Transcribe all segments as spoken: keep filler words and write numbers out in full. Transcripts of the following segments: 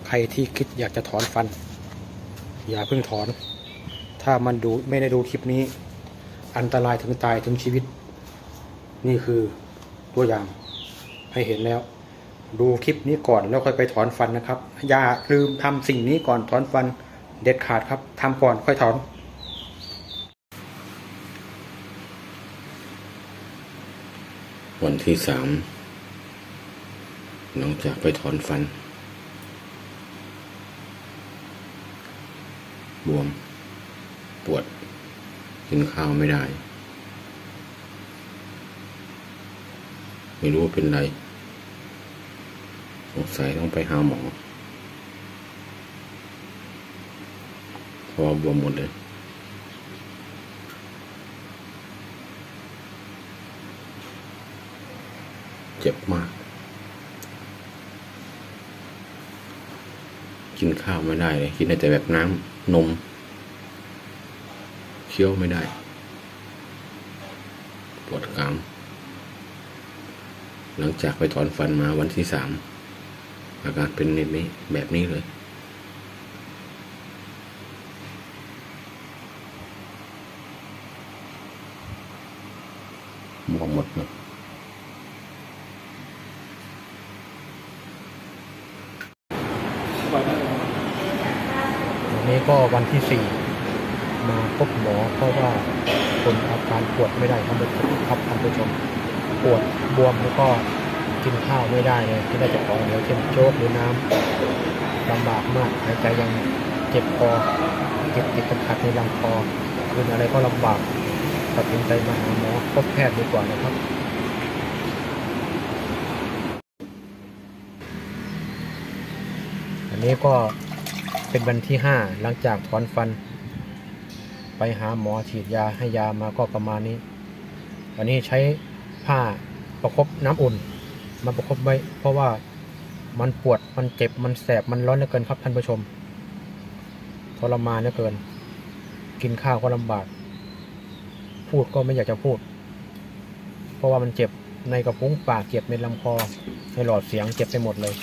ใครที่คิดอยากจะถอนฟันอย่าเพิ่งถอนถ้ามันดูไม่ได้ดูคลิปนี้อันตรายถึงตายถึงชีวิตนี่คือตัวอย่างให้เห็นแล้วดูคลิปนี้ก่อนแล้วค่อยไปถอนฟันนะครับอย่าลืมทำสิ่งนี้ก่อนถอนฟันเด็ดขาดครับทำก่อนค่อยถอนวันที่สามหลังจากไปถอนฟันบวมปวดกินข้าวไม่ได้ไม่รู้ว่าเป็นไรสงสัยต้องไปหาหมอเพราะบวมหมดเลยเจ็บมากกินข้าวไม่ได้เลยกินได้แต่แบบน้ำนมเคี้ยวไม่ได้ปวดกรามหลังจากไปถอนฟันมาวันที่สามอาการเป็นแบบนี้แบบนี้เลยบวมหมดเลยวันนี้ก็วันที่สี่มาพบหมอเพราะว่าคนอาการปวดไม่ได้ท่านผู้ชมครับท่านผู้ชมปวดบวมแล้วก็กินข้าวไม่ได้เลยที่ได้จะของเหนียวเช่นโจ๊กหรือน้ำลำบากมากหายใจยังเจ็บคอเจ็บติดขัดในลำคอคืนอะไรก็ลำบากตัดสินใจมาหาหมอพบแพทย์ดีกว่านะครับอันนี้ก็เป็นวันที่ห้าหลังจากถอนฟันไปหาหมอฉีดยาให้ยามาก็ประมาณนี้วันนี้ใช้ผ้าประคบน้ำอุ่นมาประคบไว้เพราะว่ามันปวดมันเจ็บมันแสบมันร้อนเหลือเกินครับท่านผู้ชมทรมานเหลือเกินกินข้าวก็ลำบากพูดก็ไม่อยากจะพูดเพราะว่ามันเจ็บในกระพุ้งปากเจ็บในลำคอในหลอดเสียงเจ็บไปหมดเลย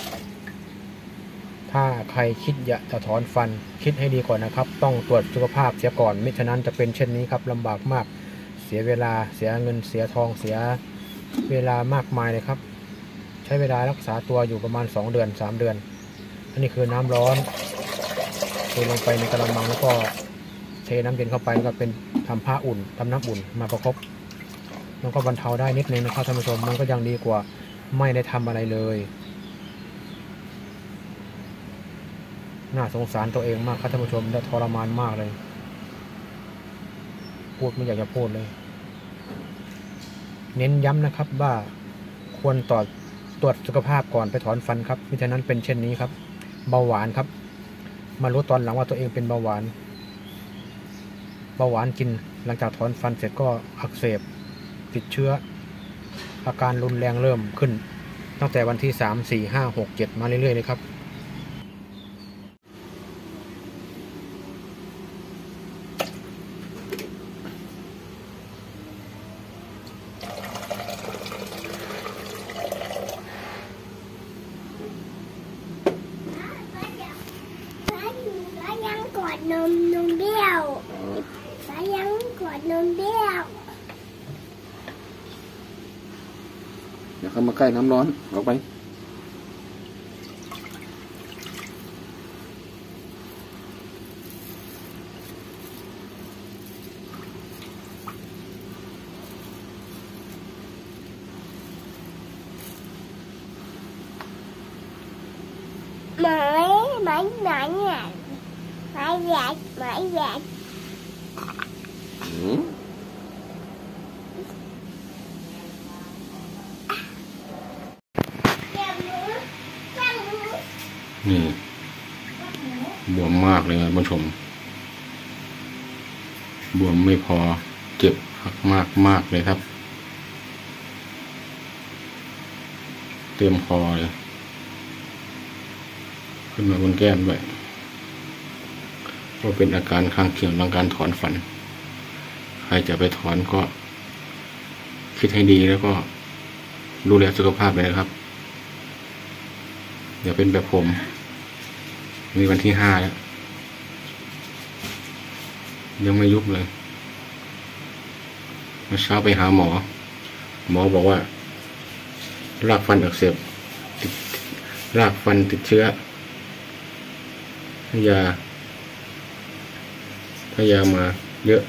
ถ้าใครคิดอยากจะถอนฟันคิดให้ดีก่อนนะครับต้องตรวจสุขภาพเสียก่อนไม่ฉะนั้นจะเป็นเช่นนี้ครับลำบากมากเสียเวลาเสียเงินเสียทองเสียเวลามากมายเลยครับใช้เวลารักษาตัวอยู่ประมาณสองเดือนสามเดือนอันนี้คือน้ำร้อนเทลงไปในกระมังแล้วก็เทน้ำเย็นเข้าไปแล้วก็เป็นทำผ้าอุ่นทำน้ำอุ่นมาประคบมันก็บรรเทาได้นิดนึงนะครับท่านผู้ชมมันก็ยังดีกว่าไม่ได้ทำอะไรเลยน่าสงสารตัวเองมากครับท่านผู้ชมและทรมานมากเลยพูดไม่อยากจะพูดเลยเน้นย้ำนะครับว่าควรต่อตรวจสุขภาพก่อนไปถอนฟันครับมิฉะนั้นเป็นเช่นนี้ครับเบาหวานครับมารู้ตอนหลังว่าตัวเองเป็นเบาหวานเบาหวานกินหลังจากถอนฟันเสร็จก็อักเสบติดเชื้ออาการรุนแรงเริ่มขึ้นตั้งแต่วันที่สามสี่ห้าหกเจ็ดมาเรื่อยๆเลยครับนมนมเบี้ยวสายังกดนมเบี้ยวอย่าเข้ามาใกล้น้ำร้อนออกไปไหมไหมไหมเนี่ยหมายแหวนหมายแหวนนี่บวมมากเลยครับผู้ชมบวมไม่พอเจ็บมากมากเลยครับเต็มคอเลยขึ้นมาบนแก้มด้วยก็เป็นอาการข้างเคียงหลังการถอนฟันใครจะไปถอนก็คิดให้ดีแล้วก็ดูแลสุขภาพเลยนะครับอย่าเป็นแบบผมนี่วันที่ห้าแล้วยังไม่ยุบเลยเมื่อเช้าไปหาหมอหมอบอกว่ารากฟันอักเสบติดรากฟันติดเชื้อให้ยาให้ยามาเยอะ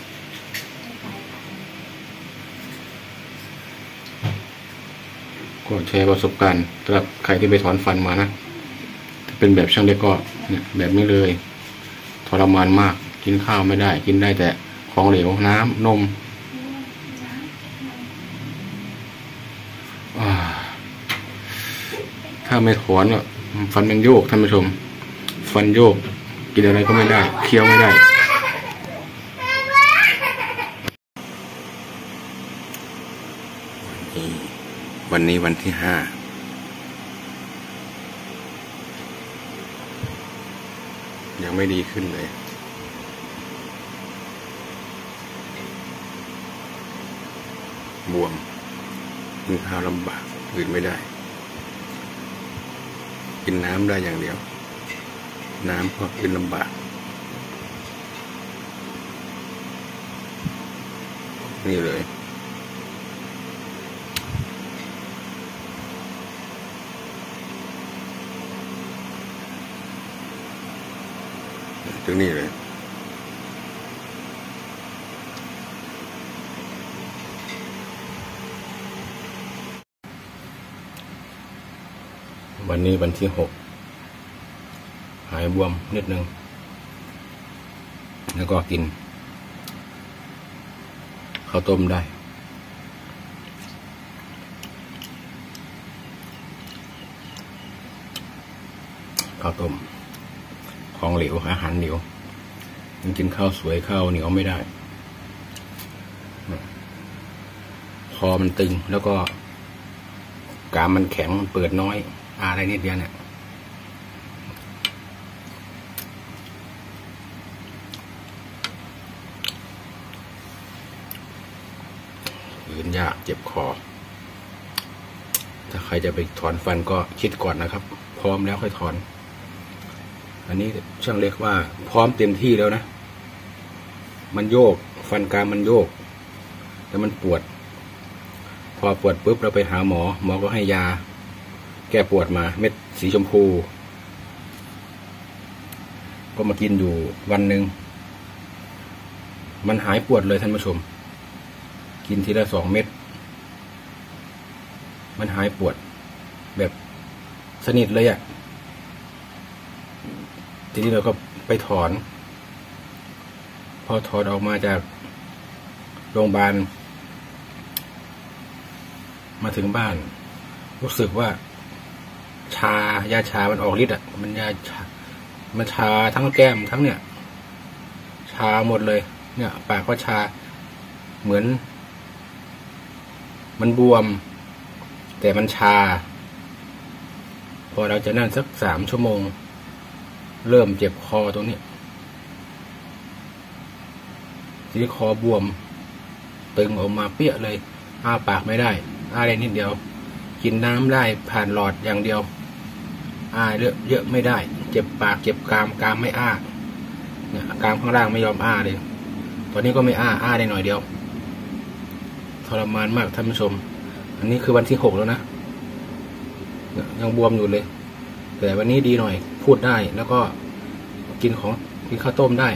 ก็แชร์ประสบการณ์สำหรับใครที่ไปถอนฟันมานะถ้าเป็นแบบช่างเล็กก็เนี่ยแบบนี้เลยทรมานมากกินข้าวไม่ได้กินได้แต่ของเหลวน้ำนมถ้าไม่ถอนเนี่ยฟันมันโยกท่านผู้ชมฟันโยกกินอะไรก็ไม่ได้เคี้ยวไม่ได้วันนี้วันที่ห้ายังไม่ดีขึ้นเลยบวมกินข้าวลำบากอื่นไม่ได้กินน้ำได้อย่างเดียวน้ำก็กินลำบากนี่เลยถึงนี่เลยวันนี้วันที่หกหายบวมนิดนึงแล้วก็กินข้าวต้มได้ข้าวต้มของเหลวอาหารเหลวมันกินข้าวสวยข้าวเหนียวไม่ได้คอมันตึงแล้วก็กรามมันแข็งมันเปิดน้อยอะไรนิดเดียวเนี่ยยืนยากเจ็บคอถ้าใครจะไปถอนฟันก็คิดก่อนนะครับพร้อมแล้วค่อยถอนอันนี้ช่างเล็กว่าพร้อมเต็มที่แล้วนะมันโยกฟันกรามมันโยกแล้วมันปวดพอปวดปุ๊บเราไปหาหมอหมอก็ให้ยาแก้ปวดมาเม็ดสีชมพูก็มากินอยู่วันหนึ่งมันหายปวดเลยท่านผู้ชมกินทีละสองเม็ดมันหายปวดแบบสนิทเลยอะ่ะทีนี้เราก็ไปถอนพอถอนออกมาจากโรงพยาบาลมาถึงบ้านรู้สึกว่าชายาชามันออกฤทธิ์อ่ะมันยาชามันชาทั้งแก้มทั้งเนี่ยชาหมดเลยเนี่ยปากก็ชาเหมือนมันบวมแต่มันชาพอเราจะนั่งสักสามชั่วโมงเริ่มเจ็บคอตรงนี้ทีนี้คอบวมตึงออกมาเปี้ยเลยอ้าปากไม่ได้อ้าได้นิดเดียวกินน้ำได้ผ่านหลอดอย่างเดียวอ้าเยอะเยอะไม่ได้เจ็บปากเจ็บกรามกรามไม่อ้าเนี่ยกรามข้างล่างไม่ยอมอ้าเลยตอนนี้ก็ไม่อ้าอ้าได้หน่อยเดียวทรมานมากท่านผู้ชมอันนี้คือวันที่หกแล้วนะยังบวมอยู่เลยแต่วันนี้ดีหน่อยพูดได้แล้วก็กินของกินข้าวต้มได้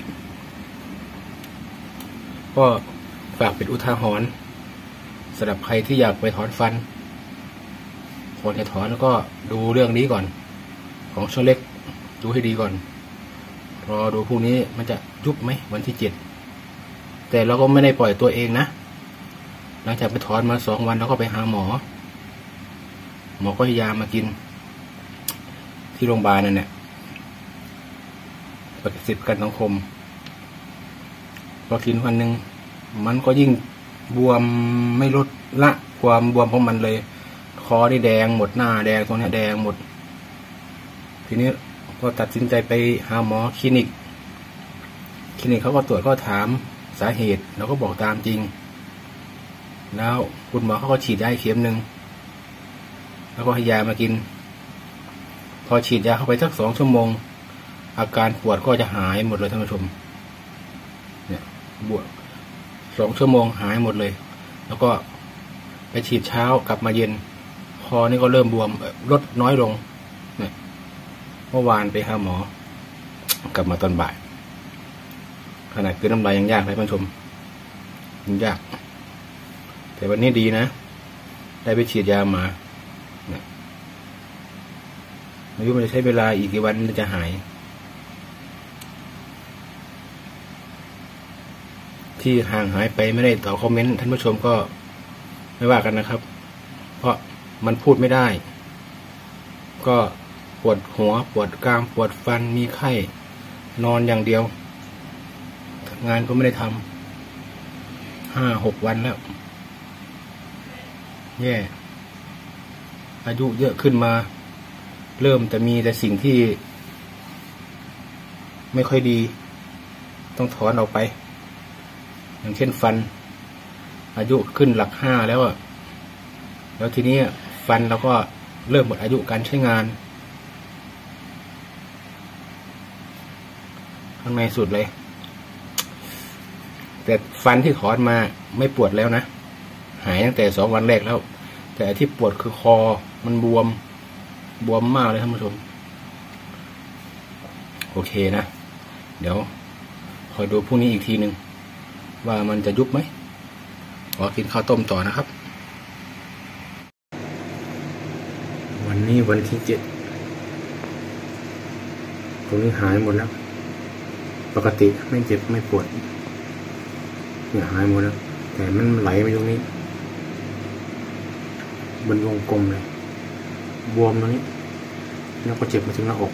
ก็ฝากเป็นอุทาหรณ์สำหรับใครที่อยากไปถอนฟันก่อนจะถอนแล้วก็ดูเรื่องนี้ก่อนของช่างเล็กดูให้ดีก่อนรอดูพรุ่งนี้มันจะยุบไหมวันที่เจ็ดแต่เราก็ไม่ได้ปล่อยตัวเองนะหลังจากไปถอนมาสองวันเราก็ไปหาหมอหมอก็ให้ยามากินที่โรงพยาบาลนั่นแหละประสิทธิ์ประกันสังคมพอกินวันหนึ่งมันก็ยิ่งบวมไม่ลดละความบวมของมันเลยคอนี่แดงหมดหน้าแดงตรงนี้แดงหมดทีนี้ก็ตัดสินใจไปหาหมอคลินิกคลินิกเขาก็ตรวจก็ถามสาเหตุเราก็บอกตามจริงแล้วคุณหมอเขาก็ฉีดยาเข็มหนึ่งแล้วก็ให้ยามากินพอฉีดยาเข้าไปสักสองชั่วโมงอาการปวดก็จะหายหมดเลยท่านผู้ชมเนี่ยบวกสองชั่วโมงหายหมดเลย แล้วก็ไปฉีดเช้ากลับมาเย็นคอนี่ก็เริ่มบวมลดน้อยลงเนี่ยเมื่อวานไปหาหมอกลับมาตอนบ่ายขนาดคือน้ำลายยังยากเลยท่านผู้ชมยังยากแต่วันนี้ดีนะได้ไปฉีดยามาเนี่ยไม่รู้มันจะใช้เวลาอีกกี่วันมันจะหายที่ห่างหายไปไม่ได้ตอบคอมเมนต์ท่านผู้ชมก็ไม่ว่ากันนะครับเพราะมันพูดไม่ได้ก็ปวดหัวปวดกรามปวดฟันมีไข้นอนอย่างเดียวงานก็ไม่ได้ทำห้าหกวันแล้วแย่อายุเยอะขึ้นมาเริ่มแต่มีแต่สิ่งที่ไม่ค่อยดีต้องถอนออกไปอย่างเช่นฟันอายุขึ้นหลักห้าแล้วอ่ะแล้วทีนี้ฟันเราก็เริ่มหมดอายุการใช้งานข้างในสุดเลยแต่ฟันที่ถอนมาไม่ปวดแล้วนะหายตั้งแต่สองวันแรกแล้วแต่ที่ปวดคือคอมันบวมบวมมากเลยท่านผู้ชมโอเคนะเดี๋ยวคอยดูพรุ่งนี้อีกทีหนึ่งว่ามันจะยุบไหมขอกินข้าวต้มต่อนะครับวันนี้วันที่เจ็ดตรงนี้หายหมดแล้วปกติไม่เจ็บไม่ปวดเนี่ยหายหมดแล้วแต่มันไหลมาตรงนี้บนวงกลมเลยบวมตรงนี้แล้วก็เจ็บมาถึงหน้าอก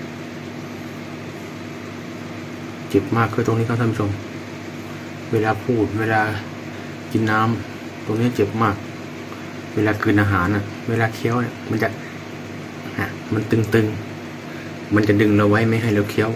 เจ็บมากคือตรงนี้ครับท่านผู้ชมเวลาพูดเวลากินน้ำตรงนี้เจ็บมากเวลากลืนอาหารน่ะเวลาเคี้ยวเนี่ยมันจะอ่ะมันตึงๆมันจะดึงเราไว้ไม่ให้เราเคี้ยว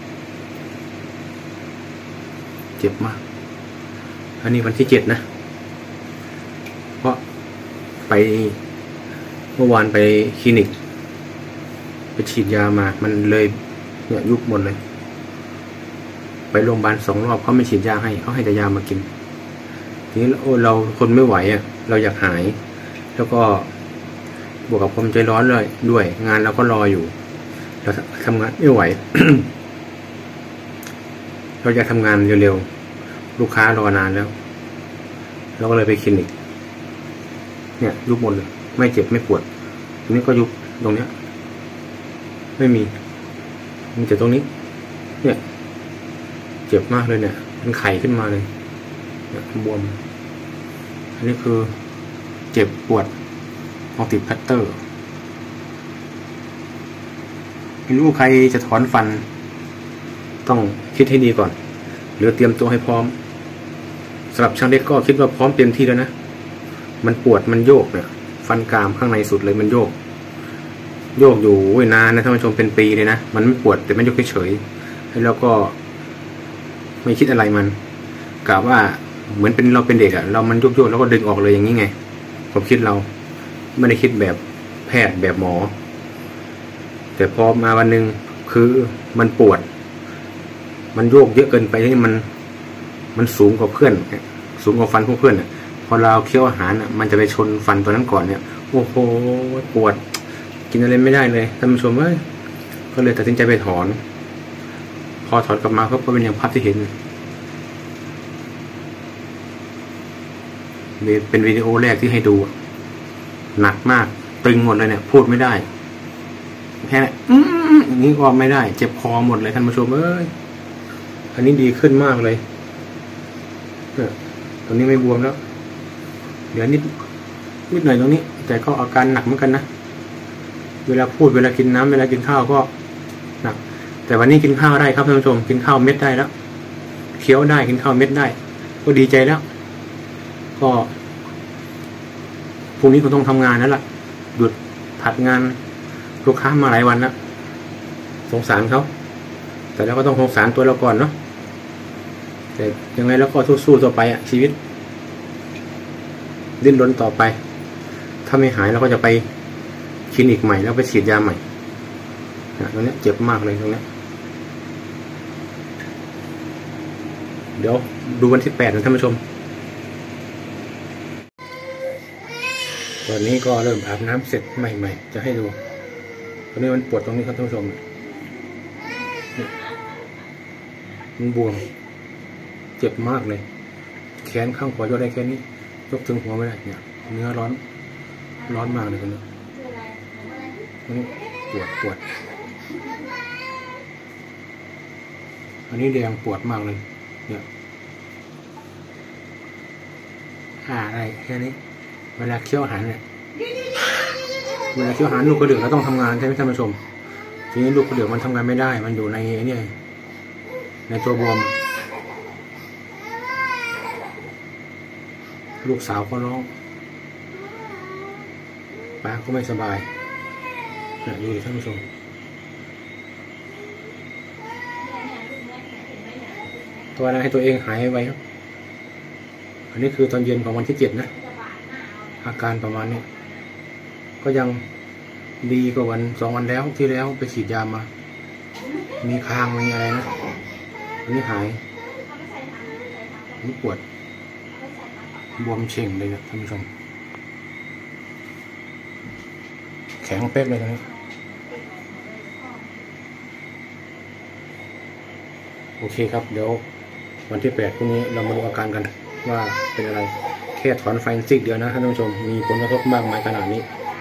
เจ็บมากอันนี้วันที่เจ็ดนะเพราะไปเมื่อวานไปคลินิกไปฉีดยามามันเลยเนี่ยยุบหมดเลยไปโรงพยาบาลสองรอบเขาไม่ฉีดยาให้เขาให้แต่ยามากินทีนี้โอ้เราคนไม่ไหวอ่ะเราอยากหายแล้วก็บวกกับความใจร้อนเลยด้วยงานเราก็รออยู่เราทำงานไม่ไหว เราอยากทำงานเร็วๆลูกค้ารอนานแล้วเราก็เลยไปคลินิกเนี่ยยุบหมดเลยไม่เจ็บไม่ปวดตรงนี้ก็ยุบตรงเนี้ยไม่มีมีแต่ตรงนี้เนี่ยเจ็บมากเลยเนี่ยเป็นไข่ขึ้นมาเลยเนี่ยบวมอันนี้คือเจ็บปวดพอติดคัตเตอร์ไม่รู้ใครจะถอนฟันต้องคิดให้ดีก่อนหรือเตรียมตัวให้พร้อมสำหรับช่างเล็กก็คิดว่าพร้อมเต็มที่แล้วนะมันปวดมันโยกเนี่ยฟันกรามข้างในสุดเลยมันโยกโยกอยู่นานนะท่านผู้ชมเป็นปีเลยนะมันไม่ปวดแต่มันโยกเฉยๆแล้วก็ไม่คิดอะไรมันกะว่าเหมือนเป็นเราเป็นเด็กอะเรามันโยกๆแล้วก็ดึงออกเลยอย่างนี้ไงผมคิดเราไม่ได้คิดแบบแพทย์แบบหมอแต่พอมาวันหนึ่งคือมันปวดมันโยกเยอะเกินไปที่มันมันสูงกว่าเพื่อนสูงกว่าฟันพวกเพื่อนอะพอเราเคี้ยวอาหารอะมันจะไปชนฟันตัวนั้นก่อนเนี่ยโอ้โหปวดกินอะไรไม่ได้เลยท่านผู้ชมเอ้ยก็เลยตัดสินใจไปถอนพอถอนกลับมาก็เป็นอย่างภาพที่เห็นเป็นวิดีโอแรกที่ให้ดูหนักมากตึงหมดเลยเนี่ยพูดไม่ได้แค่อืมอย่างนี้ก็ไม่ได้เจ็บคอหมดเลยท่านผู้ชมเอ้ยอันนี้ดีขึ้นมากเลยเนี่ยตรงนี้ไม่บวมแล้วเดี๋ยวนิดนิดหน่อยตรงนี้แต่ก็อาการหนักเหมือนกันนะเวลาพูดเวลากินน้ำเวลากินข้าวก็หนักแต่วันนี้กินข้าวได้ครับท่านผู้ชมกินข้าวเม็ดได้แล้วเคี้ยวได้กินข้าวเม็ดได้ก็ดีใจแล้วก็พรุ่งนี้ก็ต้องทำงานแล้วล่ะหยุดผัดงานลูกค้ามาหลายวันแล้วสงสารเขาแต่เราก็ต้องสงสารตัวเราก่อนเนาะแต่ยังไงแล้วก็สู้ๆต่อไปอ่ะชีวิตดิ้นรนต่อไปถ้าไม่หายเราก็จะไปคลินิกใหม่แล้วไปฉีดยาใหม่ตรงนี้เจ็บมากเลยตรงนี้เดี๋ยวดูวันที่แปดนะท่านผู้ชมตอนนี้ก็เริ่มอาบน้ำเสร็จใหม่ๆจะให้ดูตอนนี้มันปวดตรงนี้ครับท่านผู้ชมมันบวมเจ็บมากเลยแขนข้างขวายกได้แค่นี้ยกถึงหัวไม่ได้เนี่ยเนื้อร้อนร้อนมากเลยคนนี้นี่ปวดปวดอันนี้แดงปวดมากเลยเนี่ยหาอะไรแค่นี้เวลาเคี้ยวอาหารเนี่ยเวลาเคี้ยวอาหารลูกกระเดื่องเราต้องทำงานใช่ไหมท่านผู้ชมทีนี้ลูกกระเดื่องมันทำงานไม่ได้มันอยู่ในนี่ในตัวบวมลูกสาวก็ร้องป้าก็ไม่สบายเนี่ยดูท่านผู้ชมตัวอะไรให้ตัวเองหายไวครับอันนี้คือตอนเย็นของวันที่เจ็ดนะอาการประมาณนี้ก็ยังดีกว่าวันสองวันแล้วที่แล้วไปฉีดยามามีคางมีอะไรนะอันนี้หายนี่ปวดบวมเช่งเลยนะท่านผู้ชมแข็งเป๊กเลยนะโอเคครับเดี๋ยววันที่แปดพรุ่งนี้เรามาดูอาการกันว่าเป็นอะไรแค่ถอนไฟซิกเดียวนะท่านผู้ชมมีผลกระทบมากมายขนาดนี้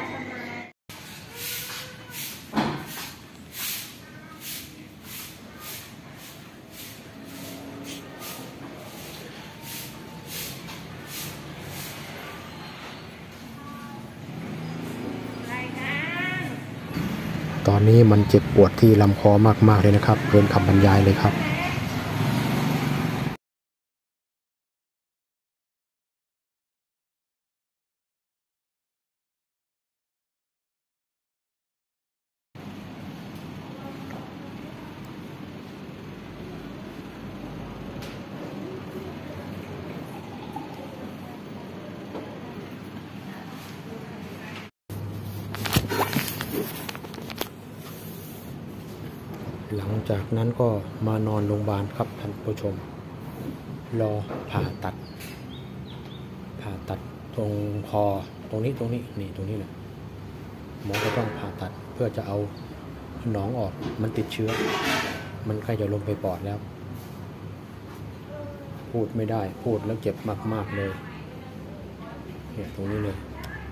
ตอนนี้มันเจ็บปวดที่ลำคอมากๆเลยนะครับเกินคำบรรยายเลยครับหลังจากนั้นก็มานอนโรงพยาบาลครับท่านผู้ชมรอผ่าตัดผ่าตัดตรงคอตรงนี้ตรงนี้นี่ตรงนี้แหละหมอก็ต้องผ่าตัดเพื่อจะเอาหนองออกมันติดเชื้อมันใกล้จะลงไปปอดแล้วพูดไม่ได้พูดแล้วเจ็บมากๆเลยเนี่ยตรงนี้เลย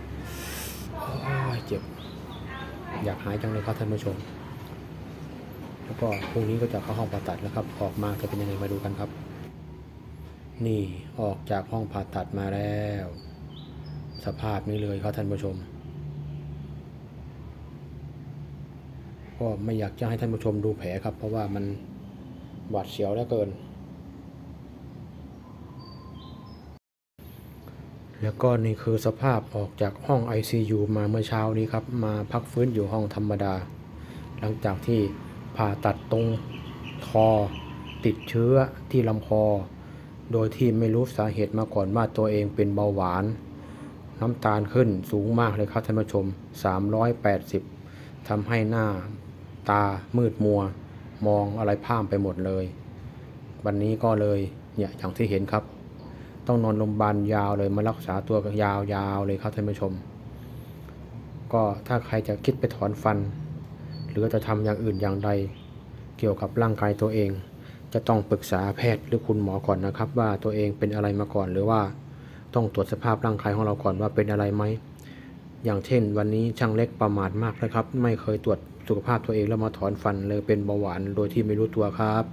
เจ็บอยากหายจังเลยครับท่านผู้ชมแล้วก็พรุ่งนี้ก็จะเข้าห้องผ่าตัดแล้วครับออกมาจะเป็นยังไงมาดูกันครับนี่ออกจากห้องผ่าตัดมาแล้วสภาพนี้เลยครับท่านผู้ชมก็ไม่อยากจะให้ท่านผู้ชมดูแผลครับเพราะว่ามันหวาดเสียวเหลือเกินแล้วก็นี่คือสภาพออกจากห้อง ไอ ซี ยู มาเมื่อเช้านี้ครับมาพักฟื้นอยู่ห้องธรรมดาหลังจากที่ผ่าตัดตรงคอติดเชื้อที่ลำคอโดยที่ไม่รู้สาเหตุมาก่อนว่าตัวเองเป็นเบาหวานน้ำตาลขึ้นสูงมากเลยครับท่านผู้ชมสามร้อยแปดสิบทำให้หน้าตามืดมัวมองอะไรพร่าไปหมดเลยวันนี้ก็เลยเนี่ยอย่างที่เห็นครับต้องนอนโรงพยาบาลยาวเลยมารักษาตัวยาวๆเลยครับท่านผู้ชมก็ถ้าใครจะคิดไปถอนฟันหรือจะทำอย่างอื่นอย่างใดเกี่ยวกับร่างกายตัวเองจะต้องปรึกษาแพทย์หรือคุณหมอก่อนนะครับว่าตัวเองเป็นอะไรมาก่อนหรือว่าต้องตรวจสภาพร่างกายของเราก่อนว่าเป็นอะไรไหมอย่างเช่นวันนี้ช่างเล็กประมาทมากนะครับไม่เคยตรวจสุขภาพตัวเองแล้วมาถอนฟันเลยเป็นเบาหวานโดยที่ไม่รู้ตัวครับ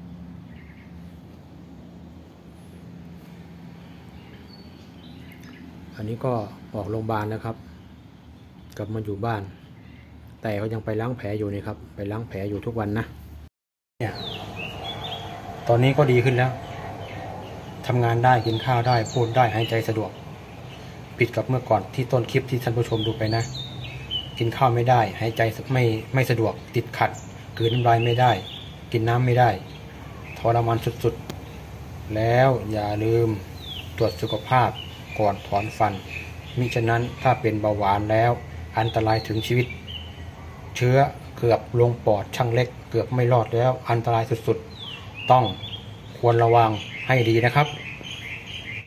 อันนี้ก็ออกโรงพยาบาลแล้วครับกลับมาอยู่บ้านแต่เขายังไปล้างแผลอยู่นี่ครับไปล้างแผลอยู่ทุกวันนะเนี่ยตอนนี้ก็ดีขึ้นแล้วทำงานได้กินข้าวได้พูดได้หายใจสะดวกผิดกับเมื่อก่อนที่ต้นคลิปที่ท่านผู้ชมดูไปนะกินข้าวไม่ได้หายใจไม่ไม่สะดวกติดขัดกลืนน้ำลายไม่ได้กินน้ำไม่ได้ทรมานสุดๆแล้วอย่าลืมตรวจสุขภาพก่อนถอนฟันมิฉะนั้นถ้าเป็นเบาหวานแล้วอันตรายถึงชีวิตเชื้อเกือบลงปอดช่างเล็กเกือบไม่รอดแล้วอันตรายสุดๆต้องคควรระวังให้ดีนะครับ